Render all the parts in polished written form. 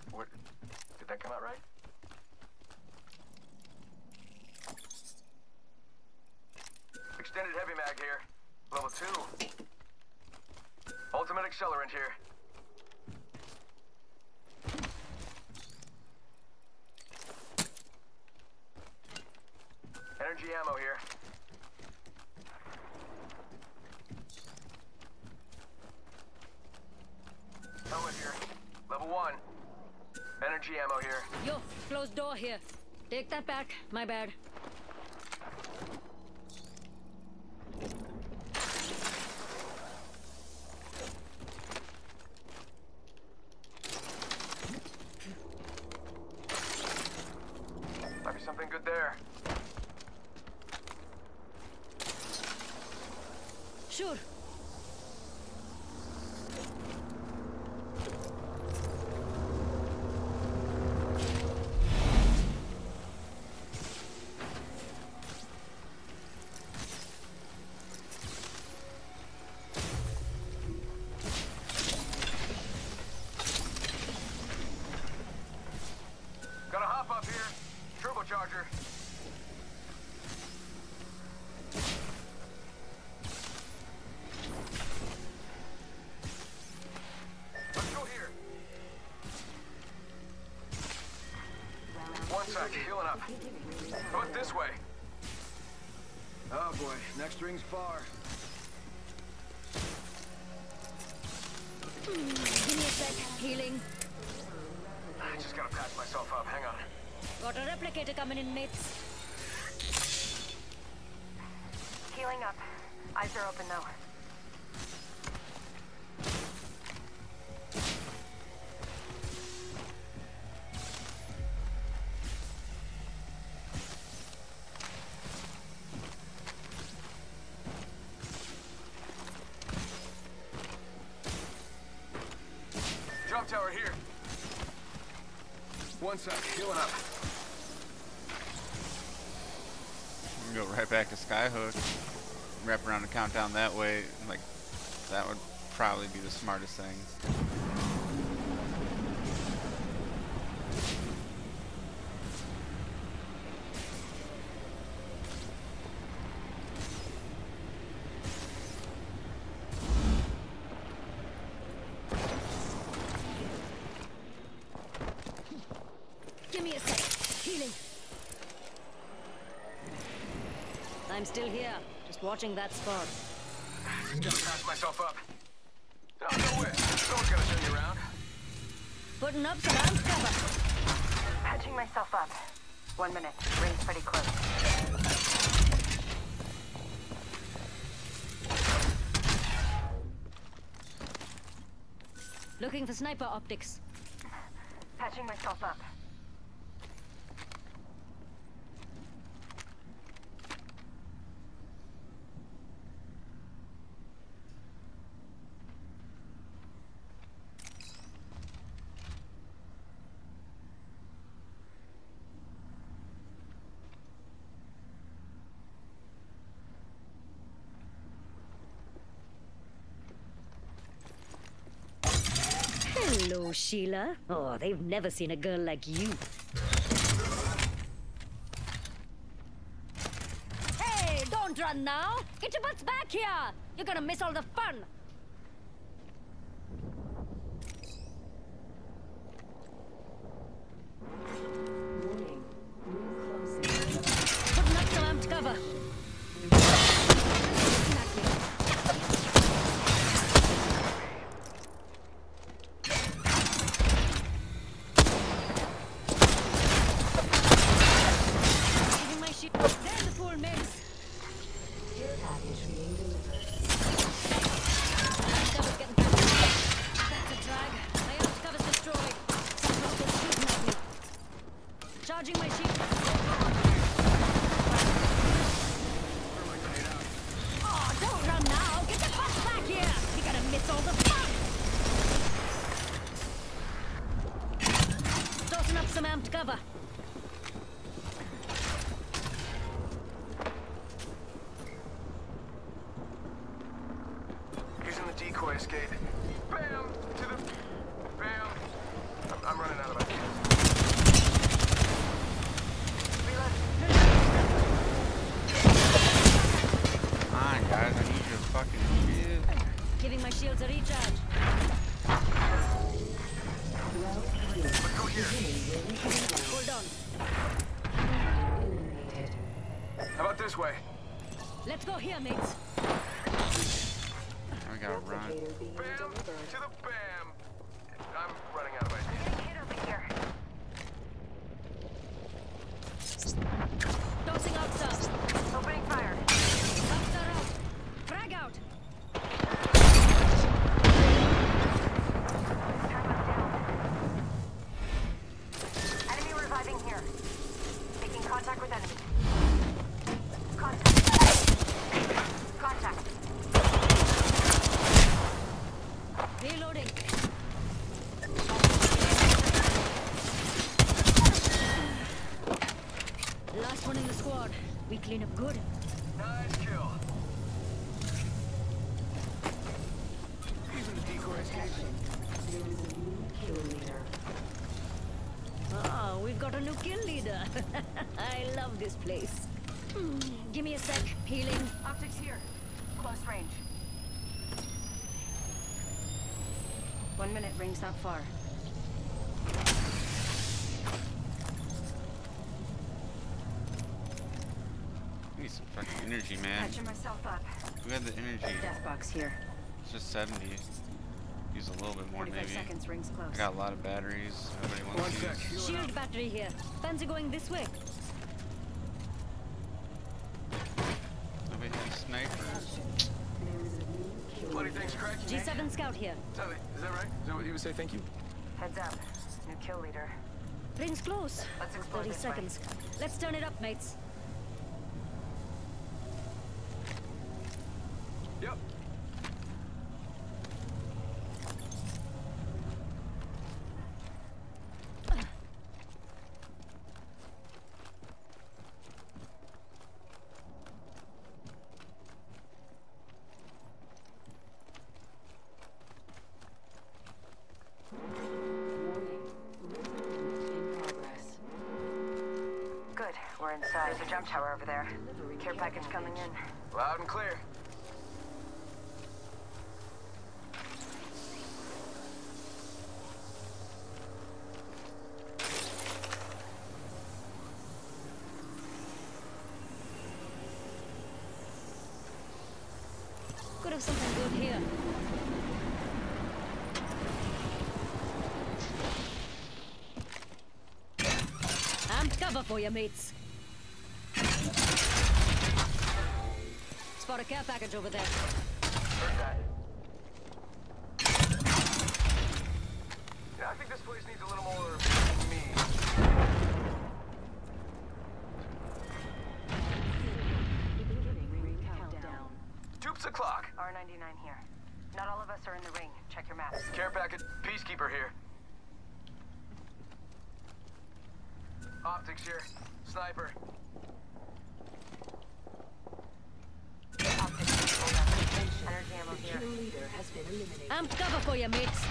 What? Did that come out right? Extended heavy mag here. Level 2. Ultimate accelerant here. Energy ammo here. Helmet here. Level 1. Energy ammo here. Yo, closed door here. Take that back. My bad. Might be something good there. Sure. Gotta hop up here. Turbocharger. Let's go here. One sec, healing up. How about this way? Oh boy, next ring's far. Give me a sec. Healing. I just gotta patch myself up. Hang on. Got a replicator coming in, mates. Healing up. Eyes are open though. Jump tower here. One sec, healing up. We can go right back to Skyhook. Wrap around the countdown that way. Like, that would probably be the smartest thing. Give me a sec. Healing. I'm still here. Just watching that spot. Just gotta patch myself up. Oh, no way. Someone's gonna turn you around. Putting up some arms cover. Patching myself up. 1 minute. Ring's pretty close. Looking for sniper optics. Patching myself up. Hello, Sheila. Oh, they've never seen a girl like you. Hey, don't run now. Get your butts back here. You're gonna miss all the fun. Putting up some amped cover. There's the full mix. Care package being delivered. Cover's getting that's a drag. My arms cover's destroyed. Some rockets shooting at me. Charging my shield. Oh, don't run now. Get the bus back here. You're gonna miss all the fun. Tossing up some amped cover. Using the decoy escape. Bam! To the... Bam! I'm running out of here. Hold on. Eliminated. How about this way? Let's go here, mates. We gotta run. Replicator being Bam to delivered. the bam. I'm running out of ideas. Getting hit over here. Tossing out stuff. Opening fire. Dumpster out. Frag out. Tango's down. Enemy reviving here. Making contact with enemy. Contact. Contact. Reloading. Last one in the squad. We clean up good. Nice kill. Even the decoy escaped. There is a new kill leader. Ah, we've got a new kill leader. I love this place. Give me a sec. Healing. Optics here. Close range. 1 minute. Ring's not far. We need some fucking energy, man. Catching myself up. We had the energy. Death box here. It's just 70. Use a little bit more 45 maybe. seconds. Rings close. I got a lot of batteries. Nobody One wants sec. these. Healing up. Shield battery here. Fancy going this way? Nobody has snipers. There is a new kill Bloody leader. thing's cracking. Nick. G7 scout here. Tell me, is that right? Is that what you would say? Thank you. Heads up. New kill leader. Rings close. Let's explore 30 this way. seconds. Let's turn it up, mates. Yep. Warning. Movement in progress. Good. We're inside. There's a jump tower over there. Care package coming in. Loud and clear. Could have something good here. Amped cover for you, mates. Spot a care package over there. Heard that. Yeah, I think this place needs a little more me. Beginning ring countdown. Toops o'clock. R99 here. Not all of us are in the ring. Check your maps. Care package. Peacekeeper here. Optics here. Sniper. Optics. Hold on. Energy ammo The here. kill leader has been eliminated. Amped cover for you, mates.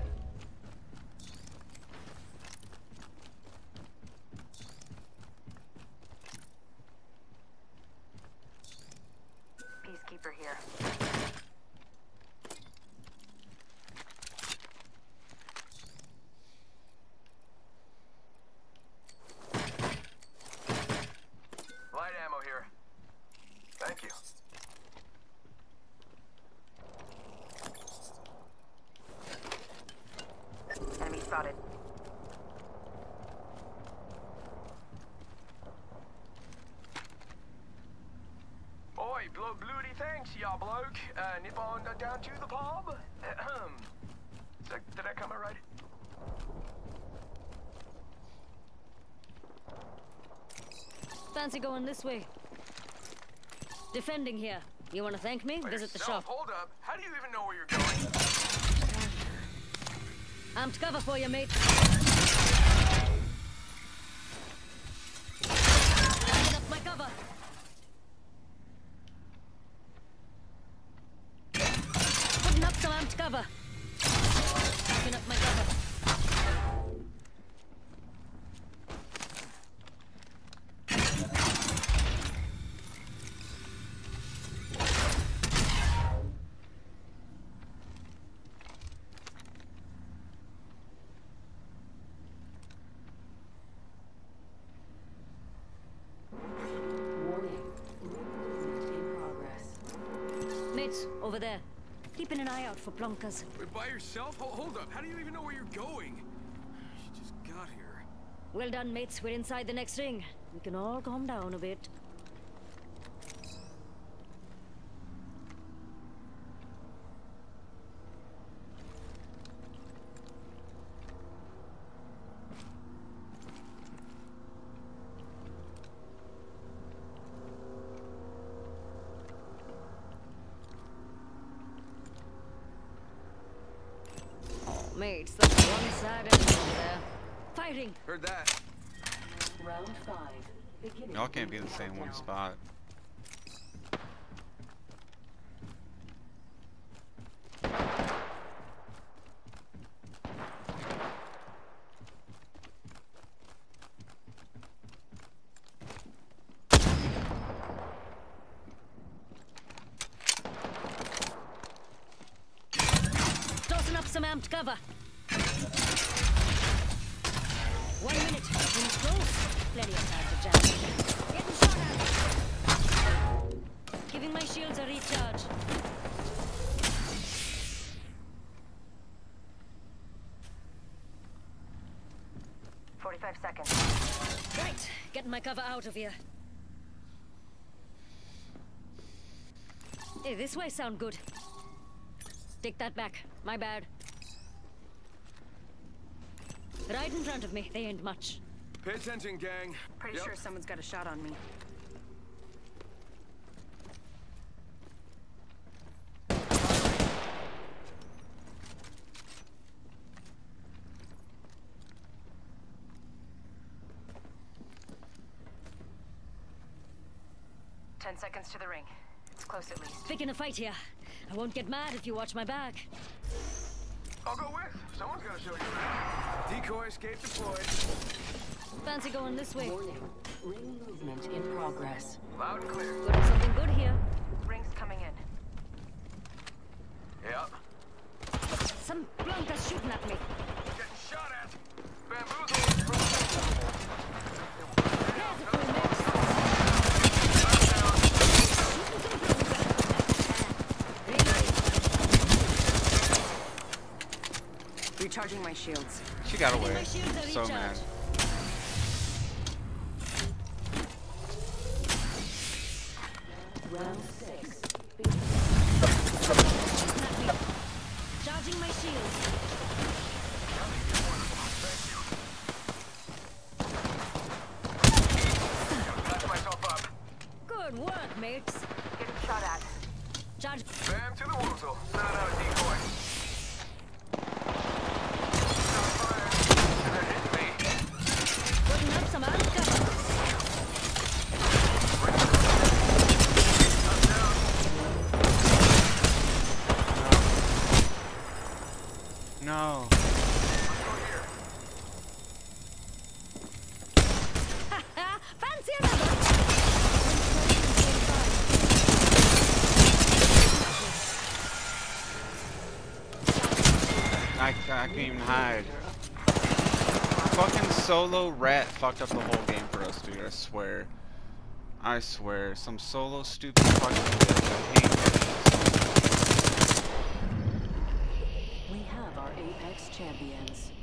Peacekeeper here. Light ammo here. Thank you. Enemy spotted. Oi, bloody thanks, ya bloke. Nip on down to the pub. Ahem. Did I come out right? Fancy going this way. Defending here. You want to thank me? Visit the No, shop. hold up. How do you even know where you're going? Amped cover for you, mates. Lining up my cover. Putting up some amped cover. Picking up my cover. over there. Keeping an eye out for plunkers. Wait, by yourself? Hold up. How do you even know where you're going? You just got here. Well done, mates. We're inside the next ring. We can all calm down a bit. Mates, that's one-sided over there. Fighting! Heard that. Round 5. Beginning. Y'all can't be in the ring same one countdown. spot. Tossing up some amped cover. 1 minute. Rings close. Plenty of time to jam. Getting shot at. Giving my shields a recharge. Seconds. Right. Getting my cover out of here. Hey, this way sound good. Take that back. My bad. Right in front of me. They ain't much. Pay attention, gang. Pretty Yep. sure someone's got a shot on me. Ten seconds to the ring. It's close at least. Picking a fight here. I won't get mad if you watch my back. I'll go with. Someone's gotta show you around. Decoy escape deployed. Fancy going this way. Warning. Ring movement in progress. Loud and clear. Could be something good here. Ring's coming in. Yep. Some plunkers shooting at me. Getting shot at. Bamboozled. Careful, mates. Recharging my shields. She got away. My shields are So mad. recharged. Round 6. Charging my shields. Patch myself up. Good work, mates. Getting shot at. Charge. Bam to the woozle. Sending out a decoy. Shot fired. And they're hitting me. Putting up some amp cover. I'm down. No. Let's go here. Fancy another. I can't even hide. Fucking solo rat fucked up the whole game for us, dude. I swear. I swear. Some solo stupid fucking bitch. I hate her. We have our Apex champions.